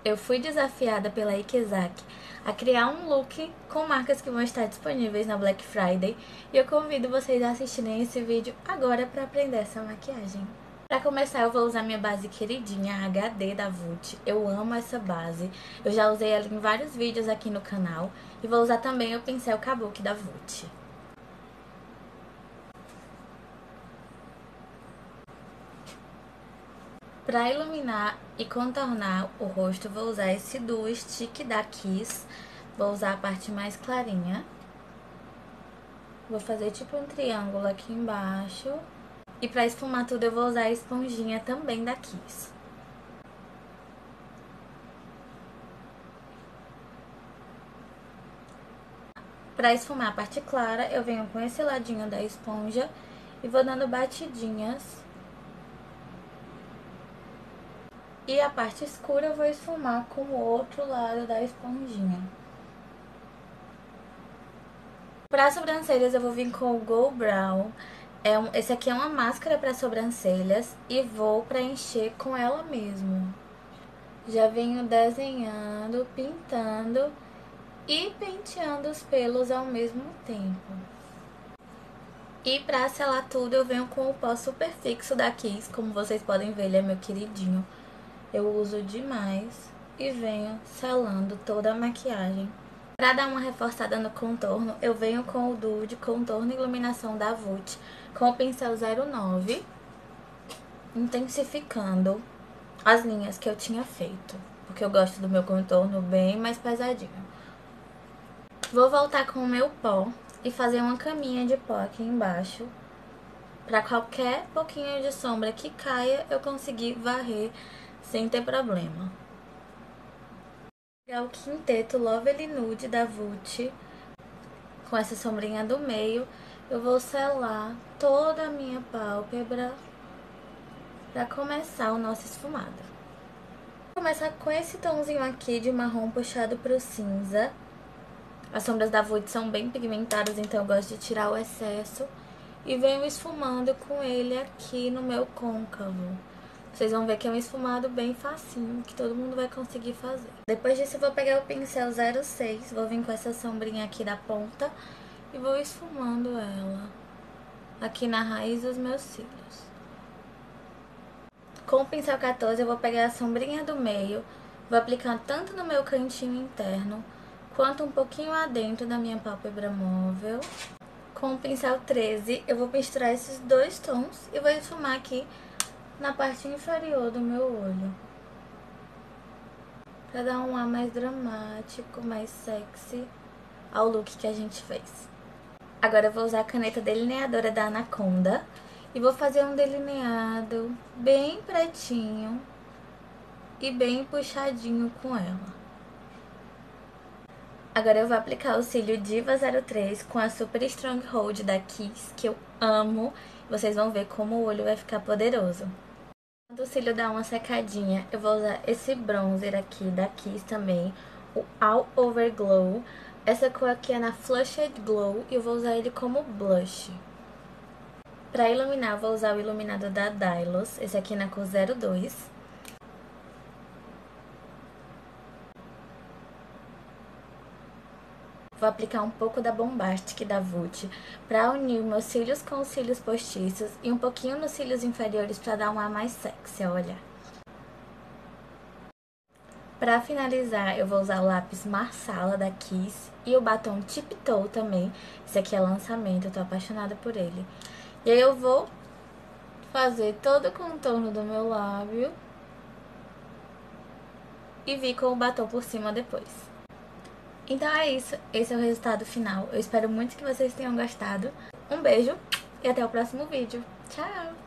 eu fui desafiada pela Ikezaki a criar um look com marcas que vão estar disponíveis na Black Friday e eu convido vocês a assistirem esse vídeo agora para aprender essa maquiagem. Para começar, eu vou usar minha base queridinha, a HD da Vult. Eu amo essa base, eu já usei ela em vários vídeos aqui no canal e vou usar também o pincel Kabuki da Vult. Para iluminar e contornar o rosto, vou usar esse Duo Stick da Kiss. Vou usar a parte mais clarinha. Vou fazer tipo um triângulo aqui embaixo. E para esfumar tudo, eu vou usar a esponjinha também da Kiss. Para esfumar a parte clara, eu venho com esse ladinho da esponja e vou dando batidinhas. E a parte escura eu vou esfumar com o outro lado da esponjinha. Para as sobrancelhas eu vou vir com o Go Brow. Esse aqui é uma máscara para sobrancelhas e vou preencher com ela mesmo. Já venho desenhando, pintando e penteando os pelos ao mesmo tempo. E para selar tudo eu venho com o pó super fixo da Kiss, como vocês podem ver, ele é meu queridinho. Eu uso demais e venho selando toda a maquiagem. Para dar uma reforçada no contorno, eu venho com o Duo de Contorno e Iluminação da Vult com o pincel 09, intensificando as linhas que eu tinha feito, porque eu gosto do meu contorno bem mais pesadinho. Vou voltar com o meu pó e fazer uma caminha de pó aqui embaixo, para qualquer pouquinho de sombra que caia, eu conseguir varrer sem ter problema. Vou pegar o quinteto Lovely Nude da Vult, com essa sombrinha do meio, eu vou selar toda a minha pálpebra para começar o nosso esfumado. Vou começar com esse tomzinho aqui de marrom puxado pro cinza. As sombras da Vult são bem pigmentadas, então eu gosto de tirar o excesso. E venho esfumando com ele aqui no meu côncavo. Vocês vão ver que é um esfumado bem facinho, que todo mundo vai conseguir fazer. Depois disso eu vou pegar o pincel 06, vou vir com essa sombrinha aqui da ponta e vou esfumando ela aqui na raiz dos meus cílios. Com o pincel 14 eu vou pegar a sombrinha do meio, vou aplicar tanto no meu cantinho interno, quanto um pouquinho adentro da minha pálpebra móvel. Com o pincel 13 eu vou misturar esses dois tons e vou esfumar aqui na parte inferior do meu olho, pra dar um ar mais dramático, mais sexy ao look que a gente fez. Agora eu vou usar a caneta delineadora da Anaconda e vou fazer um delineado bem pretinho e bem puxadinho com ela. Agora eu vou aplicar o cílio Diva 03 com a Super Strong Hold da Kiss, que eu amo. Vocês vão ver como o olho vai ficar poderoso. Quando o cílio dá uma secadinha, eu vou usar esse bronzer aqui da Kiss também, o All Over Glow. Essa cor aqui é na Flushed Glow e eu vou usar ele como blush. Pra iluminar, eu vou usar o iluminador da Dylos, esse aqui na cor 02. Vou aplicar um pouco da Bombastic da Vult pra unir meus cílios com os cílios postiços e um pouquinho nos cílios inferiores pra dar um ar mais sexy ao olhar. Pra finalizar, eu vou usar o lápis Marsala da Kiss e o batom Tiptoe também. Esse aqui é lançamento, eu tô apaixonada por ele. E aí eu vou fazer todo o contorno do meu lábio e vir com o batom por cima depois. Então é isso, esse é o resultado final. Eu espero muito que vocês tenham gostado. Um beijo e até o próximo vídeo. Tchau!